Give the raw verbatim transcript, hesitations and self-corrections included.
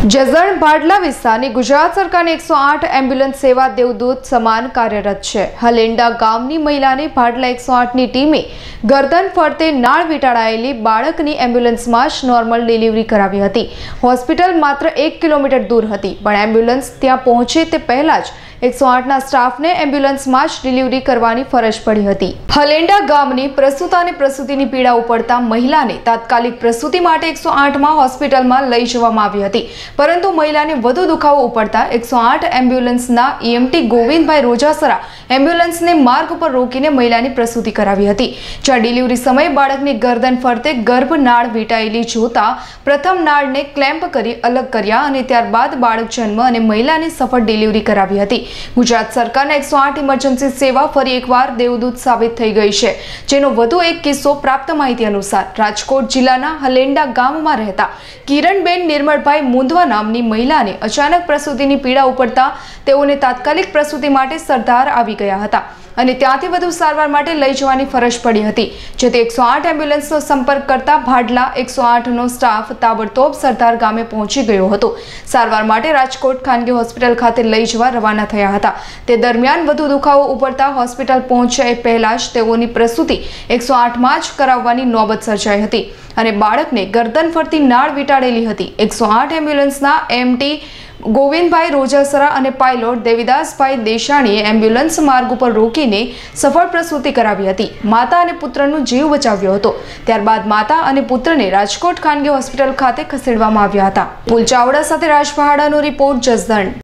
જસદણ ભાડલા વિસ્તારની ગુજરાત સરકારની એકસો આઠ એમ્બ્યુલન્સ સેવા દેવદૂત સમાન કાર્યરત છે। હલેન્ડા ગામની મહિલાને ભાડલા એકસો આઠની ટીમે ગરદન ફરતે નાળ વીંટાળાયેલી બાળકની એમ્બ્યુલન્સમાં જ નોર્મલ ડિલિવરી કરાવી હતી। હોસ્પિટલ માત્ર એક કિલોમીટર દૂર હતી, પણ એમ્બ્યુલન્સ ત્યાં પહોંચે તે પહેલા જ એકસો આઠના સ્ટાફને એમ્બ્યુલન્સમાં જ ડિલિવરી કરવાની ફરજ પડી હતી। હલેન્ડા ગામની પ્રસૂતા અને પ્રસૂતિની પીડા ઉપડતા મહિલાને તાત્કાલિક પ્રસૂતિ માટે એકસો આઠમાં હોસ્પિટલમાં લઈ જવામાં આવી હતી, પરંતુ મહિલાને વધુ દુખાવો ઉપડતા એકસો આઠ એમ્બ્યુલન્સના ઈએમટી ગોવિંદભાઈ રોજાસરા એમ્બ્યુલન્સને માર્ગ પર રોકીને મહિલાની પ્રસૂતિ કરાવી હતી, જ્યાં ડિલિવરી સમયે બાળકની ગરદન ફરતે ગર્ભ નાળ વીંટાયેલી જોતા પ્રથમ નાળને ક્લેમ્પ કરી અલગ કર્યા અને ત્યારબાદ બાળક જન્મ અને મહિલાની સફળ ડિલિવરી કરાવી હતી। ગુજરાત સરકારના એકસો આઠ ઇમરજન્સી સેવા ફરી એકવાર દેવદૂત સાબિત થઈ ગઈ છે, જેનો વધુ એક કિસ્સો પ્રાપ્ત માહિતી અનુસાર રાજકોટ જિલ્લાના હલેન્ડા ગામમાં રહેતા કિરણબેન નિર્મળભાઈ મુંદવા નામની મહિલાને અચાનક પ્રસૂતિની પીડા ઉપડતા તેઓને તાત્કાલિક પ્રસૂતિ માટે સરદાર આવી ગયા હતા અને ત્યાંથી વધુ સારવાર માટે લઈ જવાની ફરજ પડી હતી, જેથી એકસો આઠ એમ્બ્યુલન્સનો સંપર્ક કરતા ભાડલા એકસો આઠનો સ્ટાફ તાબડતોબ સરદાર ગામે પહોંચી ગયો હતો। સારવાર માટે રાજકોટ ખાનગી હોસ્પિટલ ખાતે લઈ જવા રવાના થયા હતા। તે દરમિયાન વધુ દુખાવો ઉપડતા હોસ્પિટલ પહોંચ્યા પહેલા જ તેઓની પ્રસૂતિ એકસો આઠમાં જ કરાવવાની નોબત સર્જાઈ હતી અને બાળકને ગરદન ફરતી નાળ વીંટાળેલી હતી। એકસો આઠ એમ્બ્યુલન્સના એમટી ગોવિંદભાઈ રોજાસરા અને પાયલોટ દેવીદાસભાઈ દેશાણીએ એમ્બ્યુલન્સ માર્ગ ઉપર રોકીને સફળ પ્રસૂતિ કરાવી હતી। માતા અને પુત્રનો જીવ બચાવ્યો હતો। ત્યારબાદ માતા અને પુત્રને રાજકોટ ખાનગી હોસ્પિટલ ખાતે ખસેડવામાં આવ્યા હતા। પુલ ચાવડા સાથે રાજ પહાડાનો રિપોર્ટ, જસદણ।